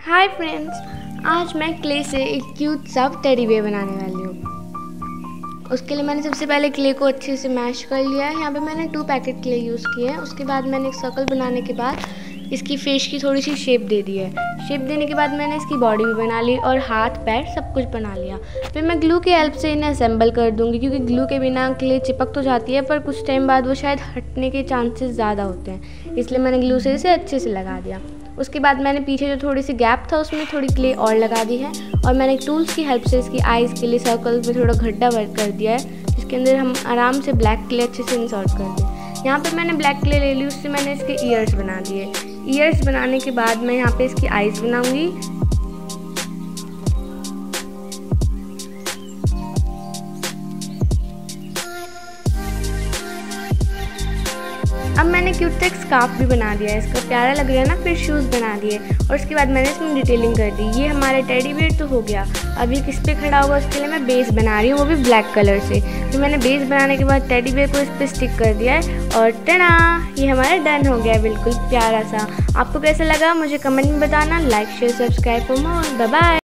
Hi friends, आज मैं clay से एक क्यूट सा टेडी बेयर बनाने वाली हूँ। उसके लिए मैंने सबसे पहले क्ले को अच्छे से मैश कर लिया है। यहाँ पे मैंने 2 पैकेट क्ले यूज़ किए हैं। उसके बाद मैंने एक सर्कल बनाने के बाद इसकी फेस की थोड़ी सी शेप दे दी है। शेप देने के बाद मैंने इसकी बॉडी भी बना ली और हाथ पैर सब कुछ बना लिया। फिर मैं ग्लू की हेल्प से इन्हें असेंबल कर दूँगी, क्योंकि ग्लू के बिना क्ले चिपक तो जाती है पर कुछ टाइम बाद वो शायद हटने के चांसेस ज़्यादा होते हैं, इसलिए मैंने ग्लू से इसे अच्छे से लगा दिया। उसके बाद मैंने पीछे जो थोड़ी सी गैप था उसमें थोड़ी क्ले और लगा दी है और मैंने एक टूल्स की हेल्प से इसकी आईज़ के लिए सर्कल में थोड़ा गड्ढा वर्क कर दिया है, जिसके अंदर हम आराम से ब्लैक क्ले अच्छे से इंसर्ट कर दें। यहाँ पे मैंने ब्लैक क्ले ले ली, उससे मैंने इसके ईयर्स बना दिए। ईयर्स बनाने के बाद मैं यहाँ पे इसकी आईज़ बनाऊँगी। अब मैंने क्यूट सा एक स्कार्फ भी बना दिया है, इसका प्यारा लग रहा है ना। फिर शूज़ बना दिए और उसके बाद मैंने इसमें डिटेलिंग कर दी। ये हमारा टेडी बेयर तो हो गया। अब ये किस पे खड़ा होगा उसके लिए मैं बेस बना रही हूँ, वो भी ब्लैक कलर से। तो मैंने बेस बनाने के बाद टेडी बेयर को इस पर स्टिक कर दिया है और टना, ये हमारा डन हो गया है, बिल्कुल प्यारा सा। आपको कैसा लगा मुझे कमेंट में बताना। Like share subscribe for more. Bye bye.